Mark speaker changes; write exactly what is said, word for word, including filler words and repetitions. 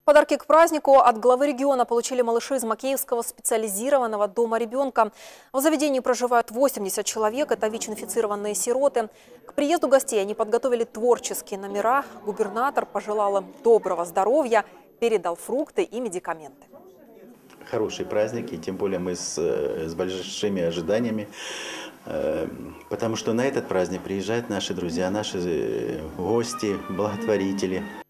Speaker 1: Подарки к празднику от главы региона получили малыши из Макеевского специализированного дома ребенка. В заведении проживают восемьдесят человек, это ВИЧ-инфицированные сироты. К приезду гостей они подготовили творческие номера. Губернатор пожелал им доброго здоровья, передал фрукты и медикаменты.
Speaker 2: Хороший праздник, и тем более мы с, с большими ожиданиями, потому что на этот праздник приезжают наши друзья, наши гости, благотворители.